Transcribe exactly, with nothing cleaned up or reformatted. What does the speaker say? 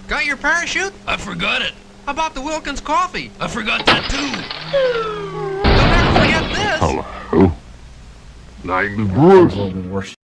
Got your parachute? I forgot it. How about the Wilkins coffee? I forgot that too. Don't ever forget this. Hello. Nightly Bruce. A little bit worse.